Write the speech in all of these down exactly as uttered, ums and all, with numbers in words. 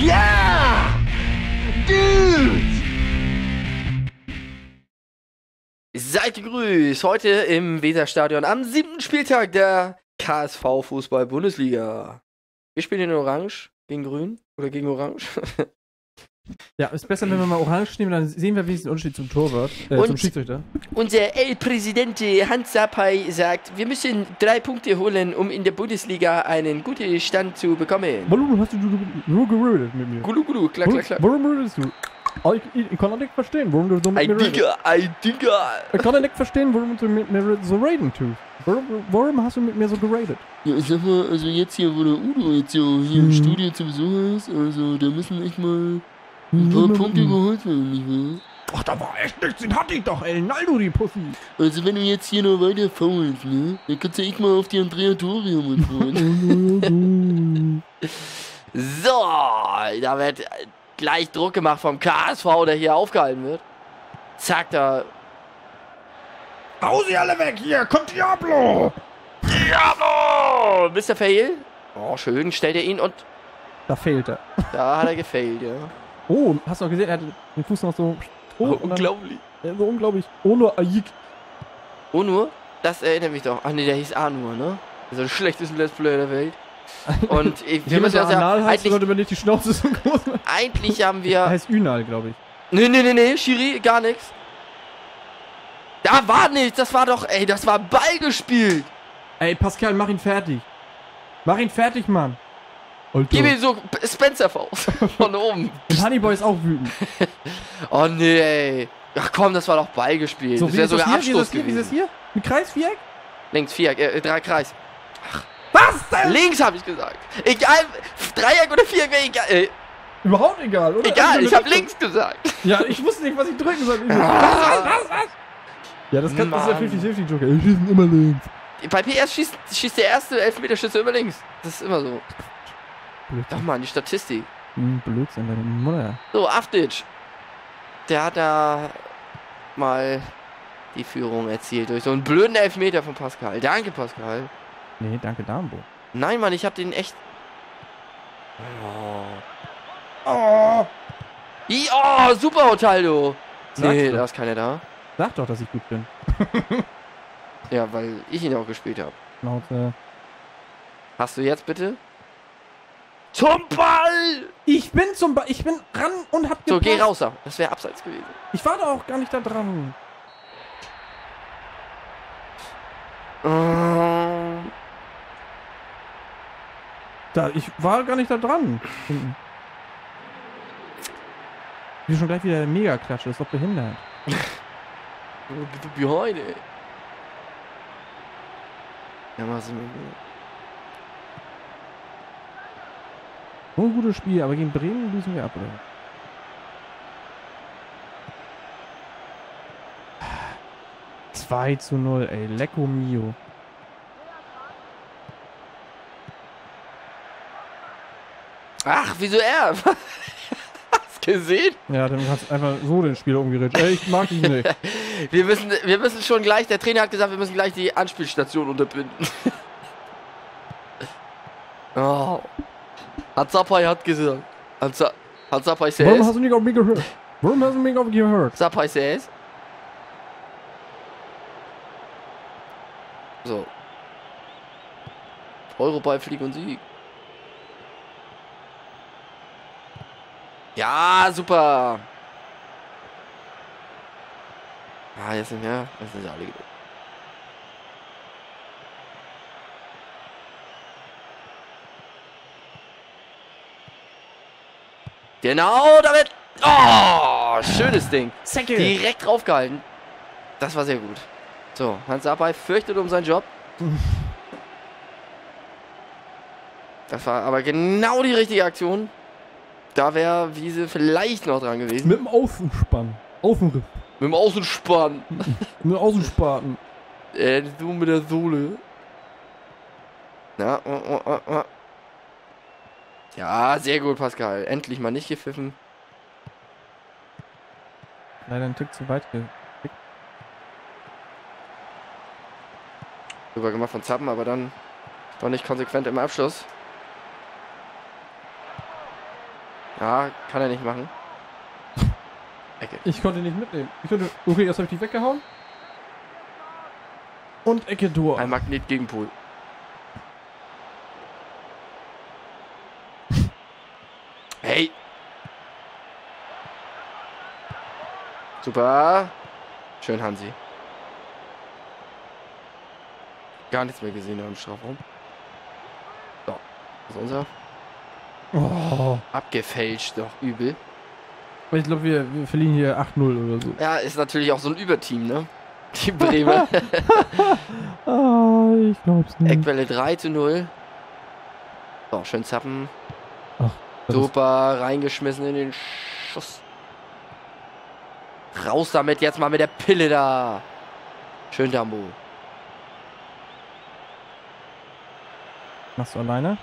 Ja! Gut! Seid gegrüßt, heute im Weserstadion am siebten Spieltag der K S V-Fußball-Bundesliga. Wir spielen in Orange gegen Grün oder gegen Orange. Ja, ist besser, wenn wir mal Orange nehmen, dann sehen wir, wie es den Unterschied zum Torwart, äh, Und zum Schiedsrichter. Unser El Presidente Hans Sapai sagt, wir müssen drei Punkte holen, um in der Bundesliga einen guten Stand zu bekommen. Warum hast du nur geredet mit mir? Gulu gulu, klack, klack, klack. Warum redest du? Ich, ich, ich kann das nicht verstehen, warum du so mit Ein mir redest. Digger, ein Digger. Ich kann das nicht verstehen, warum du mit mir so reden tust. Warum, warum hast du mit mir so geredet? Ja, ich sag mal, also jetzt hier, wo der Udo jetzt hier, hier im Studio zu Besuch ist, also da müssen echt mal ein paar Punkte geholt werden, nicht wahr? Ach, da war echt nichts, den hatte ich doch, El Naldo, die Pussy. Also wenn du jetzt hier noch weiter faulst, ne, dann kannst du echt mal auf die Andrea Toria mal freuen. So, da wird gleich Druck gemacht vom K S V, der hier aufgehalten wird. Zack, da. Hau sie alle weg hier, kommt Diablo! Diablo! Mister Fail. Oh, schön, stellt er ihn und Da fehlt er. da hat er gefailt, ja. Oh, hast du auch gesehen, er hat den Fuß noch so... Oh, und dann- unglaublich. Ja, so unglaublich. Ono Ayik. Onur? Das erinnert mich doch. Ach nee, der hieß Anur, ne? Das ist der schlechteste Let's Player der Welt. Und ich, wir müssen das ja. Anal heißt, Eigentlich, sollte man nicht die Schnauze so groß machen. eigentlich haben Er wir. heißt Ünal, glaube ich. Nee, nee, nee, nee, Schiri, gar nichts. Da war nichts, das war doch. Ey, das war Ball gespielt. Ey, Pascal, mach ihn fertig. Mach ihn fertig, Mann. Alter. Gib ihm so Spencer-Faust von oben. Und Honeyboy ist auch wütend. Oh nee, ey. Ach komm, das war doch Ball gespielt. So, das wie wäre ist das sogar hier? Abstoß Wie ist das hier? Wie ist das gewesen. hier? Ein Kreisviereck? Links, Viereck, äh, drei Kreis. Was denn? Links habe ich gesagt. Egal, Dreieck oder Viereck wäre egal. Äh, Überhaupt egal, oder? egal, Also, ich habe das- links gesagt. Ja, ich wusste nicht, was ich drücken soll. Ich so, Ah. was, was, was? Ja, das, kann, das ist der Mann. fünfzig fünfzig Joker. Ich schieße immer links. Bei P S schießt, schießt der erste Elfmeterschütze immer links. Das ist immer so. Doch Blödsinn. mal, die Statistik. Hm, Blödsinn, deine Mutter. So, Afdic. Der hat da mal die Führung erzielt durch so einen blöden Elfmeter von Pascal. Danke, Pascal. Nee, danke, Darmbo. Nein, Mann, ich hab den echt... Oh, Oh! I- oh super, Otaldo. Sag's Nee, doch. da ist keiner da. Sag doch, dass ich gut bin. Ja, weil ich ihn auch gespielt habe. Schnauze. Hast du jetzt bitte? Zum Ball! Ich bin zum Ball. Ich bin ran und hab So, gepasst. geh raus da. Das wäre abseits gewesen. Ich war doch auch gar nicht da dran. Ähm, Da, ich war gar nicht da dran. Hinten. Wie schon gleich wieder der Mega-Klatsche. Das ist doch behindert. Bitte behind, ey. Ja, mal sind wir. So ein gutes Spiel, aber gegen Bremen lösen wir ab, oder? zwei zu null, ey. Lecco mio. Ach, wieso er? Hast gesehen? Ja, dann hast du einfach so den Spieler umgeritscht. Ey, ich mag dich nicht. Wir müssen, wir müssen schon gleich, der Trainer hat gesagt, wir müssen gleich die Anspielstation unterbinden. Oh. Hat Sapai hat gesagt. Hat, Sa hat Sapai Warum says. hast du nicht auf mich gehört? Warum hast du mich auf mich gehört? Sapai says. So. Euroball, Flieg und Sieg. Ja, super. Ah, jetzt sind wir. Jetzt sind sie alle genug. Genau, damit. Oh, schönes Ding. Säcke. Direkt draufgehalten. Das war sehr gut. So, Hans Sapai fürchtet um seinen Job. Das war aber genau die richtige Aktion. Da wäre Wiese vielleicht noch dran gewesen. Mit dem Außenspann. Außenriff. Mit dem Außenspann. Mit dem Außenspaten. Äh, du mit der Sohle. Na, oh, oh, oh, oh. Ja, sehr gut, Pascal. Endlich mal nicht gepfiffen. Leider ein Tick zu weit ge... Super gemacht von Zappen, aber dann doch nicht konsequent im Abschluss. Ja, kann er nicht machen. Ecke. Ich konnte ihn nicht mitnehmen. Ich konnte, okay, jetzt habe ich dich weggehauen. Und Ecke durch. Ein Magnet gegen Pool. Hey. Super. Schön, Hansi. Gar nichts mehr gesehen im Strafraum. So. Das ist unser. Oh. Abgefälscht, doch übel. Ich glaube, wir, wir verlieren hier acht null oder so. Ja, ist natürlich auch so ein Überteam, ne? Die Bremer. Ah, ich glaub's nicht. Eckwelle drei zu null. So, schön zappen. Ach, das Super, reingeschmissen in den Schuss. Raus damit jetzt mal mit der Pille da. Schön, Dambo. Machst du alleine?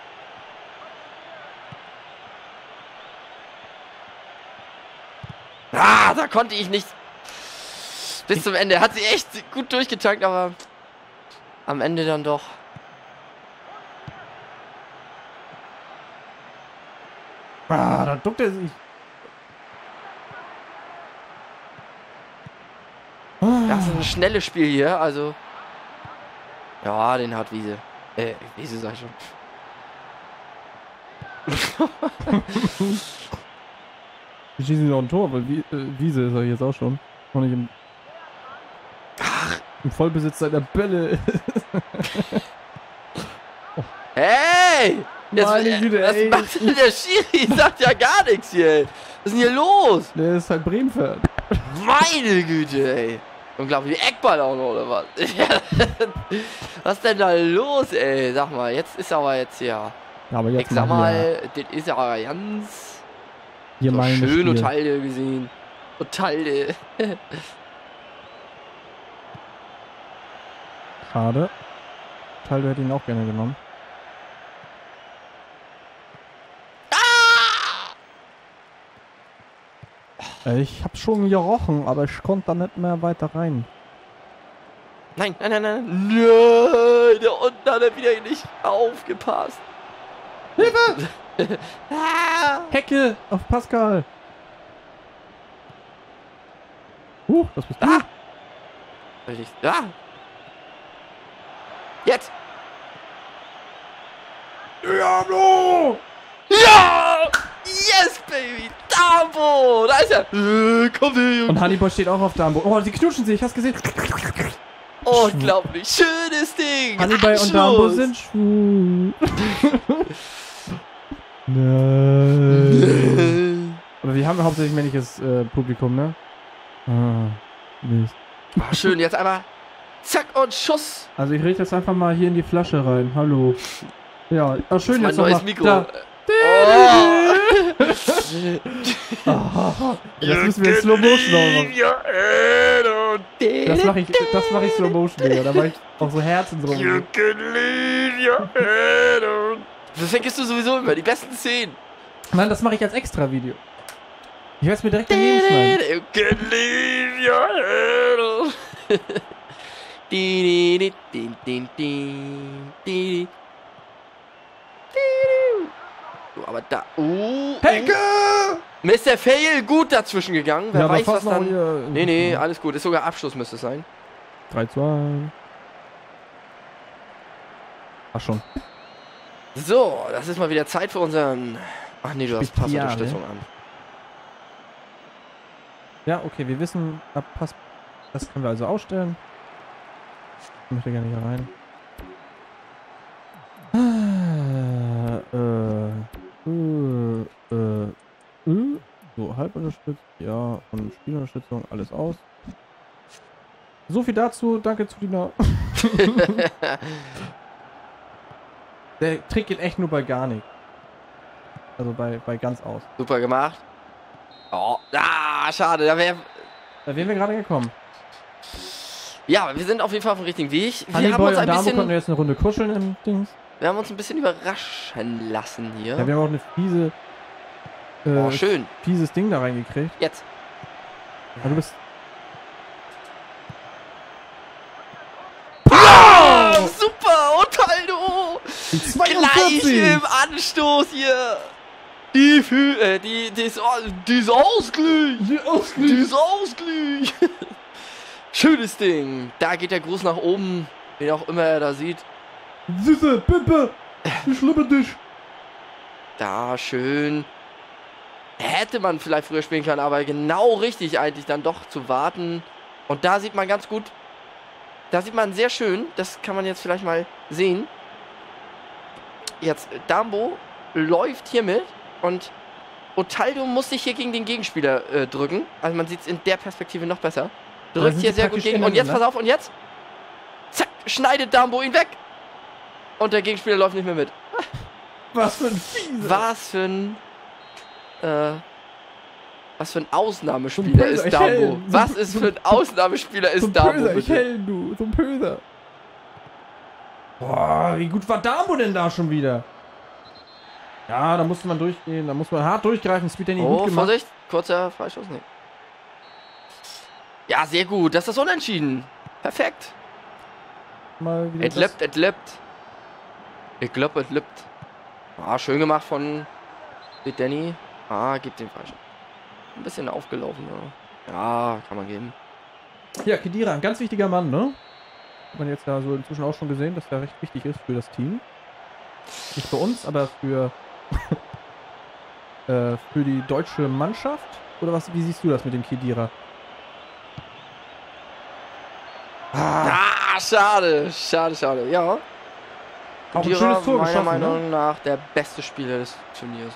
Ah, da konnte ich nicht. Bis zum Ende. Hat sie echt gut durchgetankt, aber am Ende dann doch. Ah, da duckt er sich. Das ist ein schnelles Spiel hier, also. Ja, den hat Wiese. Äh, Wiese sag ich schon. Wir schießen noch ein Tor, weil Wie, äh, Wiese ist er jetzt auch schon. Noch nicht im, im Vollbesitz seiner Bälle. Hey! Jetzt, Meine äh, Güte, was ey. macht denn der Schiri? Sagt ja gar nichts hier, ey. Was ist denn hier los? Der ist halt Bremen-Fan. Meine Güte, ey. Unglaublich, Eckball auch noch, oder was? Was ist denn da los, ey? Sag mal, jetzt ist aber jetzt ja. Ja, aber jetzt Ich sag mal, mal, das ist ja ganz hier, hier so mal ein schön und Spiel. Teile gesehen. Und Teile. Schade. Taldo hätte ihn auch gerne genommen. Äh, Ich hab's schon gerochen, aber ich konnte da nicht mehr weiter rein. Nein, nein, nein, nein. Nein, der unten hat er wieder nicht aufgepasst. Hilfe! Ah. Hecke auf Pascal. Uh, das bist du. Ah. Richtig. Ah. Jetzt. Diablo! Ja! Yes, baby! Dambo! Da ist er! Äh, komm her, Junge! Und Hannibal steht auch auf Dambo. Oh, sie knutschen sich, hast du gesehen? Unglaublich schönes Ding! Hannibal Abschluss. und Dambo sind schwul. Nein. Aber wir haben hauptsächlich männliches äh, Publikum, ne? Ah, Mist. Oh, schön, jetzt einmal zack und Schuss! Also ich richte das einfach mal hier in die Flasche rein. Hallo. Ja, ach, schön Das jetzt ist mein neues noch mal. Mikro. Da. Oh. Ah, das müssen wir in Slow Motion machen. Das mache ich, das mache ich Slow Motion, Digga. Da mache ich auch so Herzen drum. You can leave your head on. Das vergisst du sowieso immer, die besten Szenen. Nein, das mache ich als Extra-Video. Ich werde es mir direkt daneben schneiden. You can leave your head on. Di, di, di, di, di, di. So, aber da. Uh, Hecke! Mister Fail gut dazwischen gegangen. Wer Ja, weiß, fast was noch dann. hier- Nee, nee, alles gut. Ist sogar Abschluss, müsste es sein. drei zu eins. Ach schon. So, das ist mal wieder Zeit für unseren. Ach nee, du hast Spezial, Passunterstützung an. Ja, okay, wir wissen, ab Pass. Das können wir also ausstellen. Ich möchte gerne hier rein. Ah, äh, äh, äh, äh. So, halb unterstützt, ja, und Spielunterstützung, alles aus. So viel dazu, danke zu Dina. Der Trick geht echt nur bei gar nicht. Also bei, bei ganz aus. Super gemacht. Oh, ah, schade. Da wäre. Da wären wir gerade gekommen. Ja, wir sind auf jeden Fall auf dem richtigen Weg. Wir haben Honeyboy uns und ein Damo konnten bisschen. wir jetzt eine Runde kuscheln im Dings. Wir haben uns ein bisschen überraschen lassen hier. Ja, wir haben auch eine fiese, äh, Oh, schön. fieses Ding da reingekriegt. Jetzt. Aber du bist. Oh, super! Und Taldo! Die Gleich im Anstoß hier! Die für, äh, die, das, das Ausgleich. Die Ausgleich. Das Ausgleich. Schönes Ding. Da geht der Gruß nach oben. Wen auch immer er da sieht. Süße, Pimpe. Ich liebe dich. Da, schön. Hätte man vielleicht früher spielen können, aber genau richtig eigentlich dann doch zu warten. Und da sieht man ganz gut, da sieht man sehr schön, das kann man jetzt vielleicht mal sehen. Jetzt, Dambo läuft hier mit und Otaldo muss sich hier gegen den Gegenspieler äh, drücken. Also man sieht es in der Perspektive noch besser. Drückt hier sehr gut gegen. Und jetzt, pass auf, und jetzt, zack, schneidet Dambo ihn weg. Und der Gegenspieler läuft nicht mehr mit. Was für ein Fiese. Was für ein, äh, was für ein Ausnahmespieler ist Dambo? Was ist für ein Ausnahmespieler ist Dambo? Ich hell, du, so ein Pöser. Boah, wie gut war Dambo denn da schon wieder? Ja, da musste man durchgehen, da muss man hart durchgreifen. Speed Danny Oh, gut gemacht. Vorsicht, kurzer Freischuss, nee. Ja, sehr gut, das ist unentschieden. Perfekt. Mal wieder Es lebt, es lebt. Ich glaube, es lebt. Ah, schön gemacht von Danny. Ah, gibt den Freischuss. Ein bisschen aufgelaufen, ja. Ja, kann man geben. Ja, Khedira, ein ganz wichtiger Mann, ne? Hat man jetzt ja so inzwischen auch schon gesehen, dass er recht wichtig ist für das Team. Nicht für uns, aber für äh, für die deutsche Mannschaft. Oder was? Wie siehst du das mit dem Khedira? Ah, ah schade, schade, schade. Ja. Auch ein Khedira, schönes Tor meiner geschossen, Meinung ne? nach der beste Spieler des Turniers.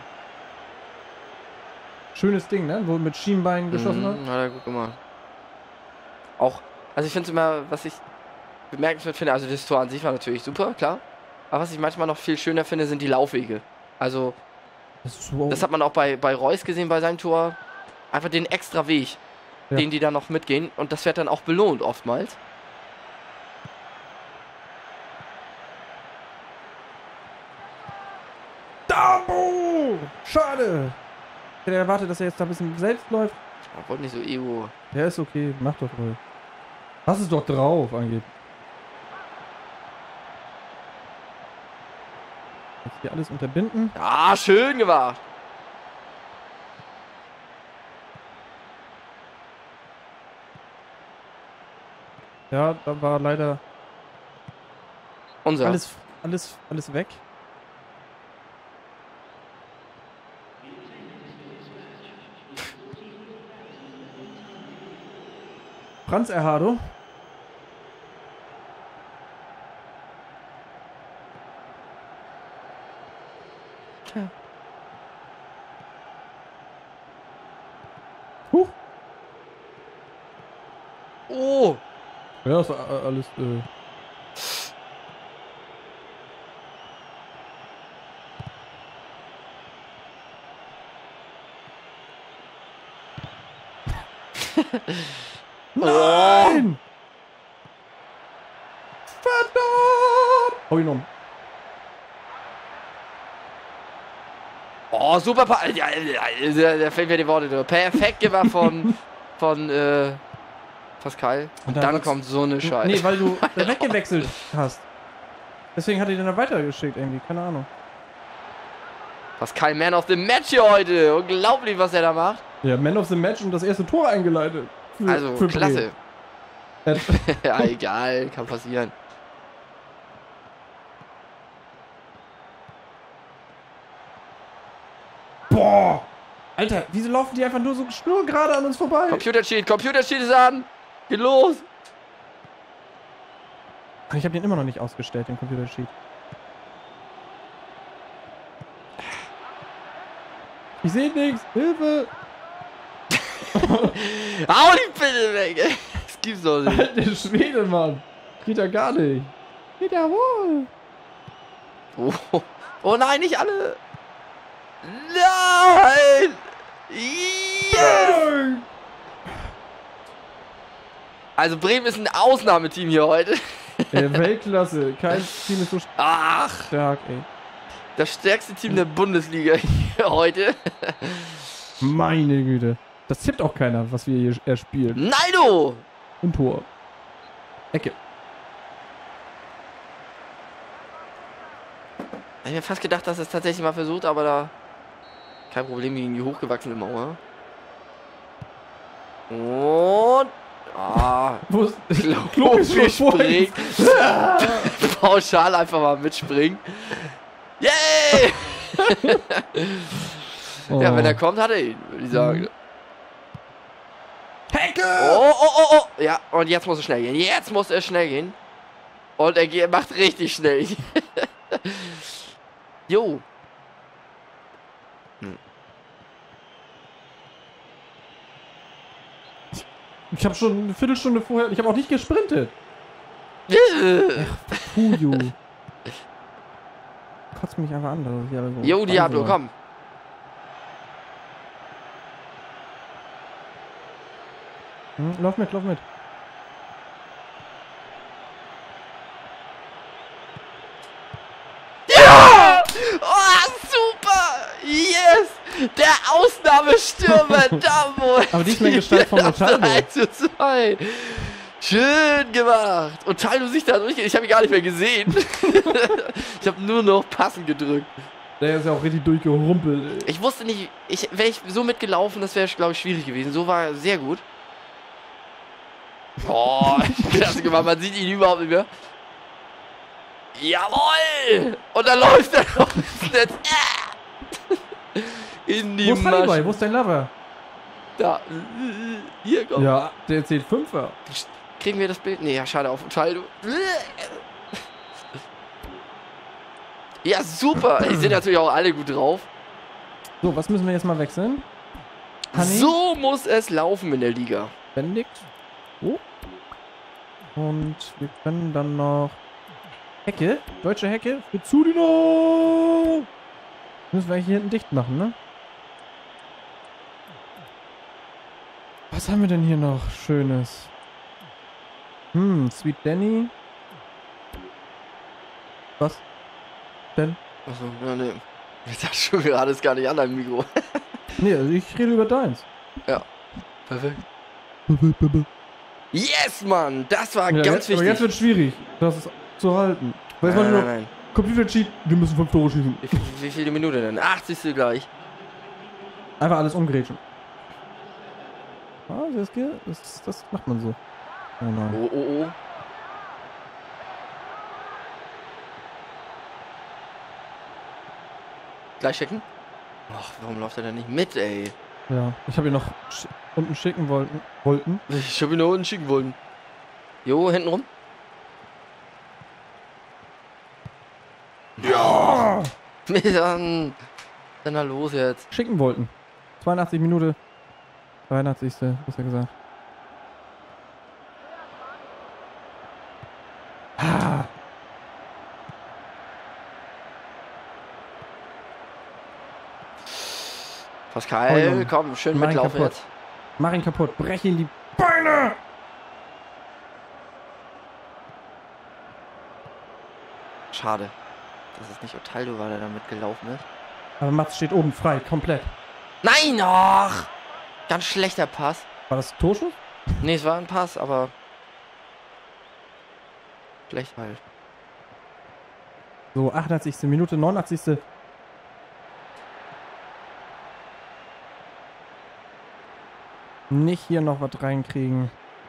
Schönes Ding, ne? Wo mit Schienbein geschossen hat. Mhm, hat er gut gemacht. Auch, also ich finde es immer, was ich bemerkenswert finde, also das Tor an sich war natürlich super, klar. Aber was ich manchmal noch viel schöner finde, sind die Laufwege. Also, Das, ist wow. das hat man auch bei, bei Reus gesehen bei seinem Tor. Einfach den extra Weg, Ja. den die da noch mitgehen. Und das wird dann auch belohnt oftmals. Dambo! Schade! Ich hätte erwartet, dass er jetzt da ein bisschen selbst läuft. Ich wollte nicht so Ego. Ja, ist okay. Mach doch ruhig. Lass es doch drauf, angeblich. Jetzt hier alles unterbinden. Ah, schön gemacht. Ja, da war leider Unser. alles, alles, alles weg. Franz Erhado. Tja. Huch. Oh. Ja, das war a- alles. Äh Nein! Verdammt! Hau ihn um. Oh, super. Pa ja, ja, da da fällt mir die Worte durch. Perfekt gemacht von, von äh, Pascal. Und dann, wird's- kommt so eine Scheiße. Nee, weil du da weggewechselt hast. Deswegen hat er den dann weitergeschickt irgendwie. Keine Ahnung. Pascal, Man of the Match hier heute. Unglaublich, was er da macht. Ja, Man of the Match und das erste Tor eingeleitet. Für, Also, für klasse. Bremen. Ja, egal. Kann passieren. Boah! Alter, wieso laufen die einfach nur so schnurgerade an uns vorbei? Computer Cheat. Computer Cheat ist an. Geht los. Ich habe den immer noch nicht ausgestellt, den Computer Sheet. Ich sehe nichts. Hilfe! Hau die Pille weg. ey. Das gibt's doch nicht. Alter Schwede, Mann. Geht ja gar nicht. Geht ja wohl. Oh, oh nein, nicht alle. Nein. Yes. Also Bremen ist ein Ausnahmeteam hier heute. Ey, Weltklasse. Kein Team ist so Ach, stark, ey. das stärkste Team der Bundesliga hier heute. Meine Güte. Das tippt auch keiner, was wir hier erspielen. Naldo. Und Tor. Ecke. Ich hab mir fast gedacht, dass es tatsächlich mal versucht, aber da Kein Problem gegen die hochgewachsene Mauer. Und... Ah, Wo ist Klopi springt. Pauschal einfach mal mitspringen. Yay! Oh. Ja, wenn er kommt, hat er ihn, würde ich sagen. Hecke! Oh, oh, oh, oh. Ja, und jetzt muss er schnell gehen. Jetzt muss er schnell gehen. Und er geht, macht richtig schnell. Jo. Hm. Ich habe schon eine Viertelstunde vorher... Ich habe auch nicht gesprintet. Puju. Kotzt mich einfach an. dass ich hier so Jo, Diablo, langsam- komm. Hm, lauf mit, lauf mit. Ja! Oh, super! Yes! Der Ausnahmestürmer, da wohl. Aber diesmal in Gestalt von Otaldo. drei zu zwei. Schön gemacht. Und Taldo sich da durch. Ich habe ihn gar nicht mehr gesehen. Ich habe nur noch passen gedrückt. Der ist ja auch richtig durchgerumpelt. Ich wusste nicht, ich, wäre ich so mitgelaufen, das wäre, glaube ich, schwierig gewesen. So war er sehr gut. Boah, klasse gemacht. Man sieht ihn überhaupt nicht mehr. Jawohl! Und dann läuft er noch ins Netz. In die Wo ist Hannibal? Masche. Wo ist dein Lover? Da. Hier, komm. Ja, der zählt Fünfer. Kriegen wir das Bild? Nee, ja, schade, auf Taldo. Ja, super. Die sind natürlich auch alle gut drauf. So, was müssen wir jetzt mal wechseln? Honey? So muss es laufen in der Liga. Bendix. Oh. Und wir können dann noch Hecke, deutsche Hecke für Zudino. Müssen wir hier hinten dicht machen, ne? Was haben wir denn hier noch Schönes? Hm, Sweet Danny. Was? Denn? Achso, ja, nee. Ich dachte schon gerade, ist gar nicht an deinem Mikro. Nee, also ich rede über deins. Ja. Perfekt. Yes, Mann! Das war Ja, ganz jetzt, wichtig. aber jetzt wird es schwierig, das zu halten. Weil nein, jetzt nein, noch nein. Computer-Cheat, wir müssen fünf Tore schießen. Wie, viel- wie viele Minuten denn? achtzigste gleich. Einfach alles umgrätschen. Ah, das, geht, das, das macht man so. Oh nein. Oh, oh, oh. Gleich schicken? Ach, warum läuft er denn nicht mit, ey? Ja, ich habe ihn noch sch unten schicken wollten. wollten. Ich hab ihn nur unten schicken wollen. Jo, hinten rum. Ja! Dann, dann na los jetzt. Schicken wollten. zweiundachtzig Minute. dreiundachtzigste besser gesagt. Ah. Pascal, Oh, Junge. komm, schön Mach ihn mitlaufen kaputt. jetzt. Mach ihn kaputt. Brech ihn die Beine! Schade, dass es nicht Otaldo war, der da mitgelaufen ist. Aber Mats steht oben frei, komplett. Nein, ach! Ganz schlechter Pass. War das Torschuss? Nee, es war ein Pass, aber... Schlecht halt. So, achtundachtzigste Minute, neunundachtzigste Nicht hier noch was reinkriegen.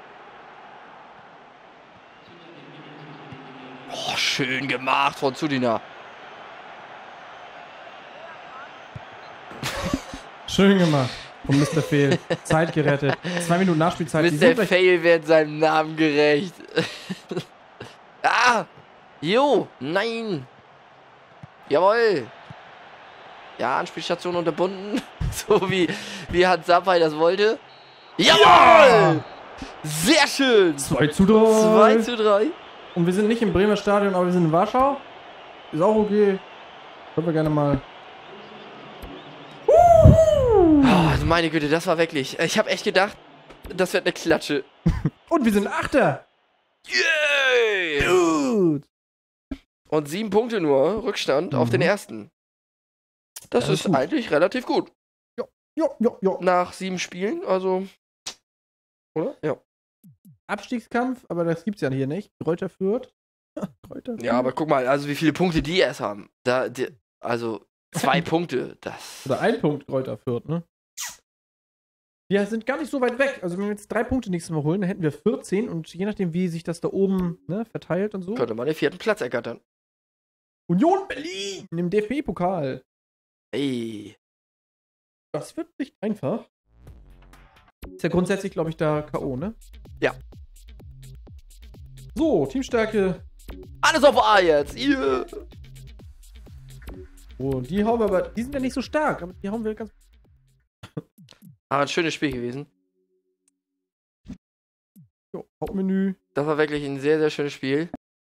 Oh, schön gemacht von Zudina. Schön gemacht. Von Mister Fail. Zeit gerettet. Zwei Minuten Nachspielzeit. Die sind Mister gleich- Fail wird seinem Namen gerecht. Ah! Jo! Nein! Jawohl! Ja, Anspielstation unterbunden. So wie, wie Hans Sapai das wollte. Jawohl! Ja! Sehr schön! zwei zu drei. zwei zu drei. Und wir sind nicht im Bremer Stadion, aber wir sind in Warschau. Ist auch okay. Können wir gerne mal. Oh, meine Güte, das war wirklich. Ich habe echt gedacht, das wird eine Klatsche. Und wir sind Achter. Yay! Gut. Und sieben Punkte nur Rückstand auf Mhm. den ersten. Das, Das ist ist gut. eigentlich relativ gut. Jo, jo, jo. Nach sieben Spielen, also. Oder? Ja. Abstiegskampf, aber das gibt's ja hier nicht. Kräuter Fürth. Kräuter Fürth. Ja, aber guck mal, also wie viele Punkte die erst haben. Da, die, also, Zwei Punkte, das. Oder ein Punkt Kräuter Fürth, ne? Wir sind gar nicht so weit weg. Also wenn wir jetzt drei Punkte nächstes Mal holen, dann hätten wir vierzehn und je nachdem, wie sich das da oben ne, verteilt und so. Könnte man den vierten Platz ergattern. Union Berlin im D F B-Pokal. Ey. Das wird nicht einfach. Ist ja grundsätzlich, glaube ich, da K O, ne? Ja. So, Teamstärke. Alles auf A jetzt. Yeah. Oh, die hauen wir aber, die sind ja nicht so stark, aber die hauen wir ganz. Aber ein schönes Spiel gewesen. Jo, Hauptmenü. Das war wirklich ein sehr, sehr schönes Spiel.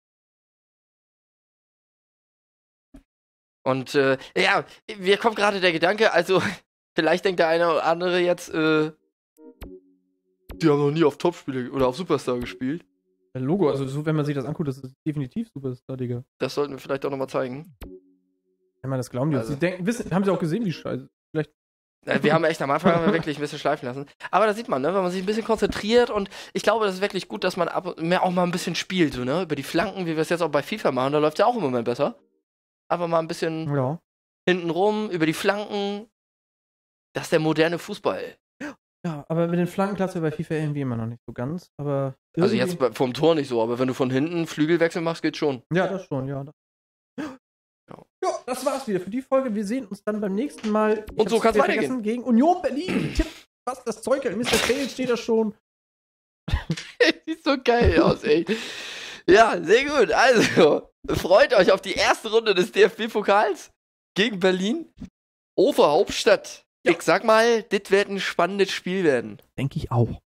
Und äh, ja, mir kommt gerade der Gedanke, also vielleicht denkt der eine oder andere jetzt, äh, die haben noch nie auf Topspiele oder auf Superstar gespielt. Ein Logo, also so, wenn man sich das anguckt, das ist definitiv Superstar, Digga. Das sollten wir vielleicht auch nochmal zeigen. Wenn man das glauben die. Also- Sie denken, wissen, haben sie auch gesehen, wie scheiße. Vielleicht. Äh, Wir haben echt am Anfang haben wir wirklich ein bisschen schleifen lassen. Aber da sieht man, ne, wenn man sich ein bisschen konzentriert und ich glaube, das ist wirklich gut, dass man ab mehr auch mal ein bisschen spielt, so, ne? Über die Flanken, wie wir es jetzt auch bei FIFA machen, da läuft ja auch im Moment besser. Einfach mal ein bisschen Ja. hinten rum, über die Flanken. Das ist der moderne Fußball. Ja, aber mit den Flanken klappt ja bei FIFA irgendwie immer noch nicht so ganz. Aber. Also irgendwie- jetzt bei- vom Tor nicht so, aber wenn du von hinten Flügelwechsel machst, geht's schon. Ja, das schon, ja. Das. Ja. Ja, das war's wieder für die Folge. Wir sehen uns dann beim nächsten Mal. Ich Und so hab's kann's wieder weitergehen. vergessen, Gegen Union Berlin. Tipp, was das Zeug hat. Mister Fail steht da schon. Sieht so geil aus, ey. Ja, sehr gut. Also, freut euch auf die erste Runde des D F B-Pokals gegen Berlin. Oberhauptstadt. Ja. Ich sag mal, das wird ein spannendes Spiel werden. Denke ich auch.